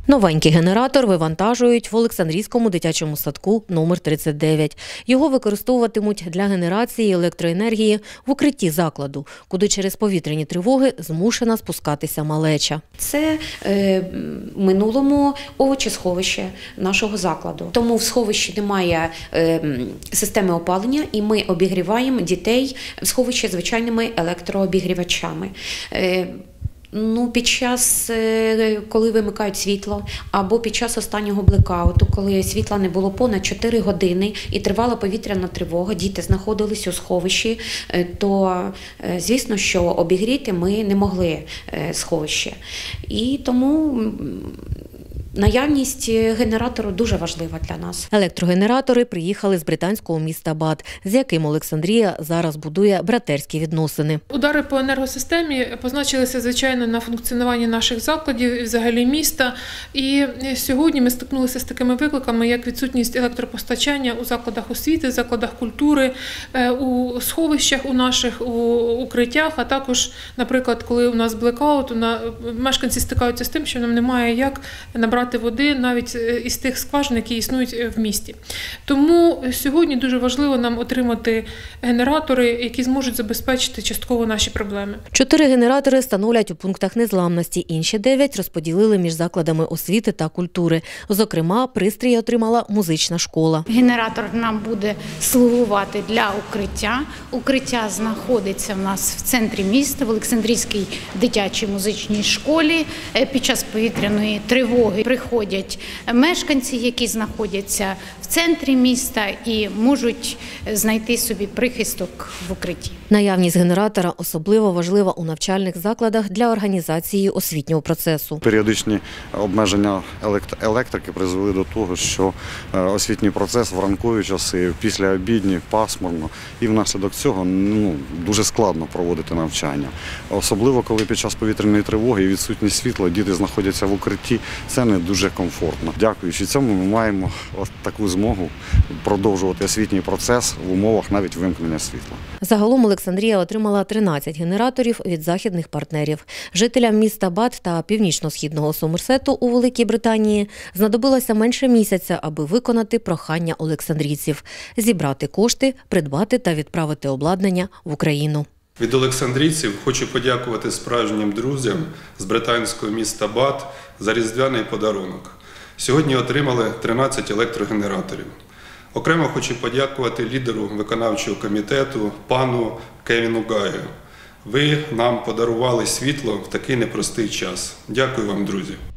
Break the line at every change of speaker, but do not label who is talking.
Новенький генератор вивантажують в Олександрійському дитячому садку номер 39. Його використовуватимуть для генерації електроенергії в укритті закладу, куди через повітряні тривоги змушена спускатися малеча.
Це в минулому овочесховище нашого закладу. Тому в сховищі немає системи опалення, і ми обігріваємо дітей в сховищі звичайними електрообігрівачами. Під час, коли вимикають світло, або під час останнього блекауту, коли світла не було понад 4 години і тривала повітряна тривога, діти знаходились у сховищі, то, звісно, що обігріти ми не могли сховище. І тому наявність генератору дуже важлива для нас.
Електрогенератори приїхали з британського міста Бат, з яким Олександрія зараз будує братерські відносини.
Удари по енергосистемі позначилися, звичайно, на функціонуванні наших закладів і взагалі міста. І сьогодні ми стикнулися з такими викликами, як відсутність електропостачання у закладах освіти, закладах культури, у сховищах у наших, у укриттях, а також, наприклад, коли у нас блекаут, мешканці стикаються з тим, що нам немає як набрати води навіть із тих скважин, які існують в місті. Тому сьогодні дуже важливо нам отримати генератори, які зможуть забезпечити частково наші проблеми.
4 генератори встановлять у пунктах незламності, інші 9 розподілили між закладами освіти та культури. Зокрема, пристрій отримала музична школа.
Генератор нам буде слугувати для укриття. Укриття знаходиться в нас в центрі міста, в Олександрійській дитячій музичній школі. Під час повітряної тривоги приходять мешканці, які знаходяться в центрі міста і можуть знайти собі прихисток в укритті.
Наявність генератора особливо важлива у навчальних закладах для організації освітнього процесу.
Періодичні обмеження електрики призвели до того, що освітній процес в ранкові часи, післяобідні, пасмурно, і внаслідок цього дуже складно проводити навчання. Особливо, коли під час повітряної тривоги і відсутність світла діти знаходяться в укритті, це не дуже комфортно. Дякуючи цьому, ми маємо таку змогу продовжувати освітній процес в умовах навіть вимкнення світла.
Загалом Олександрія отримала 13 генераторів від західних партнерів. Жителям міста Бат та північно-східного Сомерсету у Великій Британії знадобилося менше місяця, аби виконати прохання олександрійців – зібрати кошти, придбати та відправити обладнання в Україну.
Від олександрійців хочу подякувати справжнім друзям з британського міста Бат за різдвяний подарунок. Сьогодні отримали 13 електрогенераторів. Окремо хочу подякувати лідеру виконавчого комітету пану Кевіну Гаю. Ви нам подарували світло в такий непростий час. Дякую вам, друзі.